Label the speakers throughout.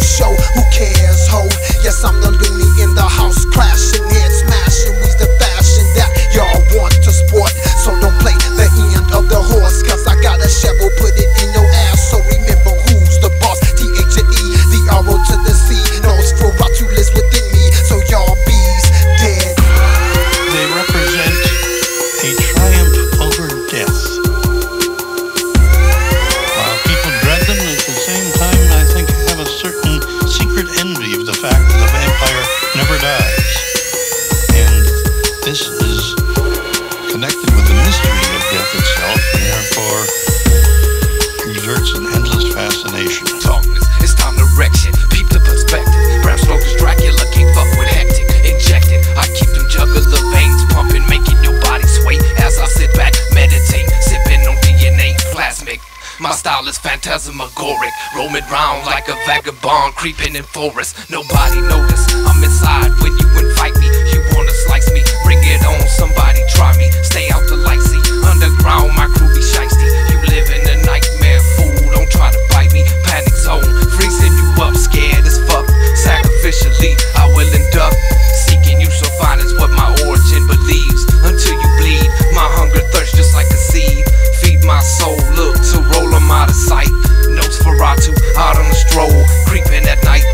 Speaker 1: show. Who cares, ho? Yes, I'm the loony in the house, crashing head smashing. We's the fashion that y'all want to sport. So don't play the end of the horse, cause I got a shovel, put it in your ass. So remember who's the boss. T-H-E, the R-O to the C. Nosferatu lives within me, so y'all bees dead.
Speaker 2: They represent a triumph over death. While people dread them, at the same time, I think have a certain secret envy of the fact that the vampire never dies. And this is connected with the mystery of death itself, and therefore exerts an endless fascination.
Speaker 3: Darkness, it's time to wreck shit. Peep the perspective. Bram Stoker's Dracula can't fuck with hectic. Injected, I keep them jugular veins pumping, making your body sway as I sit back, meditate, sipping on DNA plasmic. My style is phantasmagoric, roaming round like a vagabond, creeping in forests. Nobody notice I'm inside when you invite me. You wanna slice me? Bring it on, somebody try me. Stay out the light, see underground, my crew be shiesty. You live in a nightmare, fool. Don't try to bite me. Panic zone, freezing you up, scared as fuck. Sacrificially, I will induct. Seeking you so fine is what my origin believes. Until you bleed, my hunger thirst just like a seed. Feed my soul, look to roll them out of sight. Nosferatu, out on the stroll, creeping at night.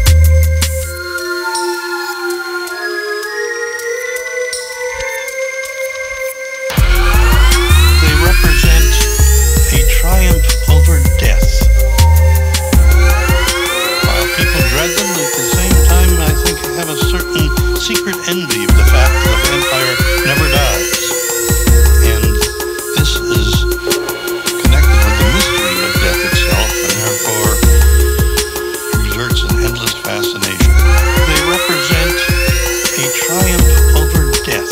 Speaker 2: They represent a triumph over death. While people dread them, at the same time, I think have a certain secret envy of the fact that the vampire never dies. And this is connected with the mystery of death itself, and therefore exerts an endless fascination. They represent a triumph over death.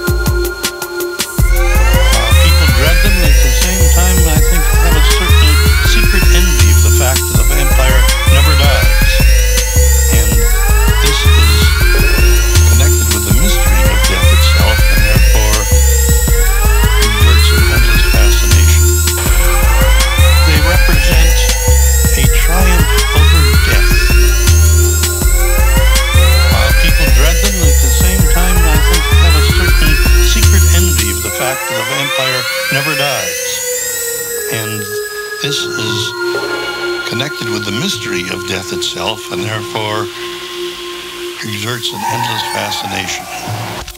Speaker 2: While people dread them, at the same time, I think have a certain secret envy of the fact that the vampire never dies. And this is connected with the mystery of death itself, and therefore exerts an endless fascination. They represent a triumph over death. While people dread them, at the same time, I think have a certain secret envy of the fact that the vampire never dies. And this is connected with the mystery of death itself, and therefore exerts an endless fascination.